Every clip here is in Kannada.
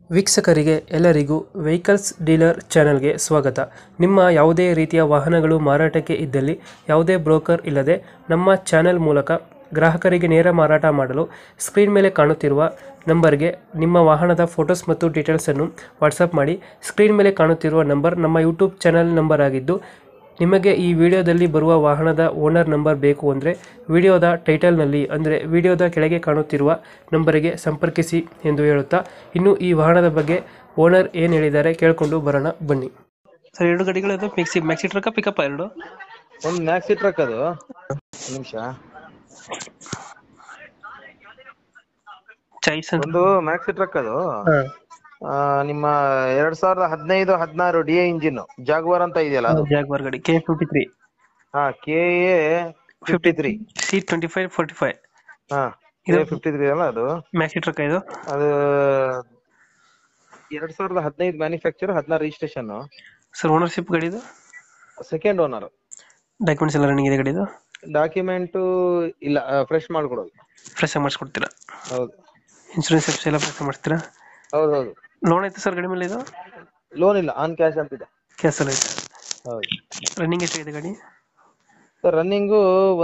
ವೀಕ್ಷಕರಿಗೆ ಎಲ್ಲರಿಗೂ ವೆಹಿಕಲ್ಸ್ ಡೀಲರ್ ಚಾನೆಲ್ಗೆ ಸ್ವಾಗತ. ನಿಮ್ಮ ಯಾವುದೇ ರೀತಿಯ ವಾಹನಗಳು ಮಾರಾಟಕ್ಕೆ ಇದ್ದಲ್ಲಿ ಯಾವುದೇ ಬ್ರೋಕರ್ ಇಲ್ಲದೆ ನಮ್ಮ ಚಾನೆಲ್ ಮೂಲಕ ಗ್ರಾಹಕರಿಗೆ ನೇರ ಮಾರಾಟ ಮಾಡಲು ಸ್ಕ್ರೀನ್ ಮೇಲೆ ಕಾಣುತ್ತಿರುವ ನಂಬರ್ಗೆ ನಿಮ್ಮ ವಾಹನದ ಫೋಟೋಸ್ ಮತ್ತು ಡೀಟೇಲ್ಸನ್ನು ವಾಟ್ಸಪ್ ಮಾಡಿ. ಸ್ಕ್ರೀನ್ ಮೇಲೆ ಕಾಣುತ್ತಿರುವ ನಂಬರ್ ನಮ್ಮ ಯೂಟ್ಯೂಬ್ ಚಾನೆಲ್ ನಂಬರ್ ಆಗಿದ್ದು, ನಿಮಗೆ ಈ ವಿಡಿಯೋದಲ್ಲಿ ಬರುವ ವಾಹನದ ಓನರ್ ನಂಬರ್ ಬೇಕು ಅಂದರೆ ವಿಡಿಯೋದ ಟೈಟಲ್ನಲ್ಲಿ ಅಂದರೆ ವಿಡಿಯೋದ ಕೆಳಗೆ ಕಾಣುತ್ತಿರುವ ನಂಬರಿಗೆ ಸಂಪರ್ಕಿಸಿ ಎಂದು ಹೇಳುತ್ತಾ, ಇನ್ನು ಈ ವಾಹನದ ಬಗ್ಗೆ ಓನರ್ ಏನು ಹೇಳಿದ್ದಾರೆ ಕೇಳಿಕೊಂಡು ಬರೋಣ ಬನ್ನಿ. ಸರ್, ಎರಡು ಗಾಡಿಗಳು ಮ್ಯಾಕ್ಸಿ ಟ್ರಕ್ ಪಿಕಪ್ ಎರಡು ಒಂದು ಮ್ಯಾಕ್ಸಿ ಟ್ರಕ್ ಅದು ನಿಮಿಷ ಚಾಯ್ಸ್ ಒಂದು ಮ್ಯಾಕ್ಸಿ ಟ್ರಕ್ ಅದು ನಿಮ್ಮ 2015-16 DI ಇಂಜಿನ್ ಜಾಗ್ವಾರ್ ಅಂತ ಇದೆಯಲ್ಲ ಅದು. ಜಾಗ್ವಾರ್ ಗಾಡಿ KA53. KA53 C2545. KA53 ಅಲ್ಲ ಅದು ಮ್ಯಾಕ್ಸಿ ಟ್ರಕ್ ಇದು. ಅದು 2015 ಮ್ಯಾನುಫ್ಯಾಕ್ಚರ್, 16 ರಿಜಿಸ್ಟ್ರೇಷನ್. ಸರ್, ಓನರ್ಶಿಪ್ ಗಾಡಿದು ಸೆಕೆಂಡ್ ಓನರ್. ಡಾಕ್ಯುಮೆಂಟ್ಸ್ ಎಲ್ಲ ರನ್ನಿಂಗ್ ಇದೆ ಗಾಡಿದು? ಡಾಕ್ಯುಮೆಂಟ್ ಇಲ್ಲ, ಫ್ರೆಶ್ ಮಾಡ್ಕೊಡೋದು. ಫ್ರೆಶ್ ಆಗಿ ಮಾಡಿಸ್ಕೊಡ್ತೀರಾ? ಹೌದು. ಇನ್ಶೂರೆನ್ಸ್ ಎಲ್ಲ ಫ್ರೆಶ್ ಮಾಡ್ತೀರಾ? ಹೌದೌದು. ಲೋನ್ ಐತೆ ಸರ್ ಗಾಡಿ ಮೇಲೆ? ಇದು ಲೋನ್ ಇಲ್ಲ, ಆನ್ ಕ್ಯಾಶ್ ಅಂತಿದೆ. ಕ್ಯಾಶ್ ಎಲ್ಲ ಐತೆ. ಹೌದು. ರನ್ನಿಂಗ್ ಎಷ್ಟಾಗಿದೆ ಗಾಡಿ? Sir, running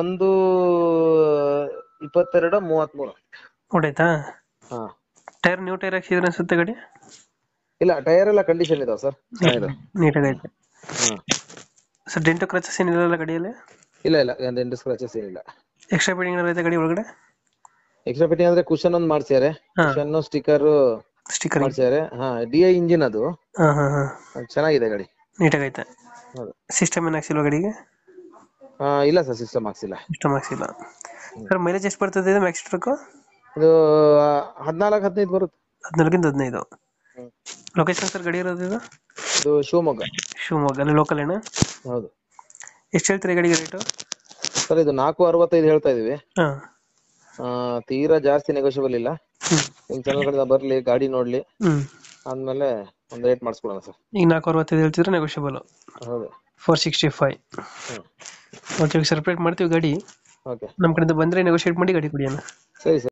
1:22:33. ಹೊಡೈತಾ? ಹಾ. ಟೈರ್ ನ್ಯೂ ಟೈರ್ ಹಾಕ್ಸಿದ್ರೆ ಅನ್ಸುತ್ತೆ ಗಾಡಿ? ಇಲ್ಲ, ಟೈರ್ ಎಲ್ಲ ಕಂಡೀಷನ್ ಇದಾವೆ ಸರ್. ನೀಟಾಗೈತೆ. ಹಾ. ಸರ್, ಡೆಂಟು ಕ್ರಚಸ್ ಏನಿಲ್ಲ ಗಾಡಿಯಲ್ಲಿ? ಇಲ್ಲ ಇಲ್ಲ, ಎಂಟು ಸ್ಕ್ರಾಚಸ್ ಏನಿಲ್ಲ. ಎಕ್ಸ್ಟ್ರಾ ಫಿಟ್ಟಿಂಗ್ ಐತೆ ಗಾಡಿ ಒಳಗಡೆ? ಎಕ್ಸ್ಟ್ರಾ ಫಿಟ್ಟಿಂಗ್ ಅಂದ್ರೆ ಕುಶನ್ ಒಂದು ಮಾಡ್ಸ್ಯಾರೆ, ಕುಶನ್ ಸ್ಟಿಕ್ಕರ್ ಮಾಡ್ಸ್ಯಾರೆ. ಹಾ, DI ಇಂಜಿನ್ ಅದು. ಚೆನ್ನಾಗಿದೆ ಗಾಡಿ, ನೀಟಾಗೈತೆ. ಹೌದು. ಸಿಸ್ಟಮ್ ಏನು ಹಾಕ್ಸಿಲ್ವಾ ಗಾಡಿಗೆ? ಇಲ್ಲ ಸರ್, ಸಿಸ್ಟಮ್ ಹಾಕ್ಸಿಲ್ಲ. ಸಿಸ್ಟಮ್ ಹಾಕ್ಸಿಲ್ಲ. ಸರ್, ಮೈಲೇಜ್ ಎಷ್ಟು ಬರ್ತದೆ ಇದು ಮ್ಯಾಕ್ಸಿ ಟ್ರಕ್? ಇದು 14-15 ಬರುತ್ತೆ. 14-15. ಲೊಕೇಶನ್ ಸರ್ ಗಾಡಿ ಇರೋದು ಇದು? ಇದು ಶಿವಮೊಗ್ಗ. ಶಿವಮೊಗ್ಗ, ಅಲ್ಲಿ ಲೋಕಲ್ ಏನಾ? ಹೌದು. ಎಷ್ಟು ಹೇಳ್ತೀರಿ ಗಾಡಿಗೆ ರೇಟು? ಸರ್, ಇದು 465 ಹೇಳ್ತಾ ಇದೀವಿ. ಹಾಂ. ತೀರಾ ಜಾಸ್ತಿ ನೆಗೋಷಿಯಬಲ್ ಇಲ್ಲ. ನಿಮ್ ಚಾನಲ್ ಕಡೆ ಬರ್ಲಿ, ಗಾಡಿ ನೋಡ್ಲಿ, ಆದ್ಮೇಲೆ ಒಂದು ರೇಟ್ ಮಾಡಿಸ್ಕೊಡೋಣ ಸರ್. ಈಗ 465 ಹೇಳ್ತಿದ್ರೆ ನೆಗೋಷಿಯಬಲ್? ಹೌದು. 465. ಓಕೆ, ಸೆಪರೇಟ್ ಮಾಡ್ತೀವಿ ಗಾಡಿ. ಓಕೆ. ನಮ್ಮ ಕಡೆಯಿಂದ ಬಂದರೆ ನೆಗೋಷಿಯೇಟ್ ಮಾಡಿ ಗಾಡಿ ಕೊಡಿ ಅಣ್ಣ. ಸರಿ ಸರ್.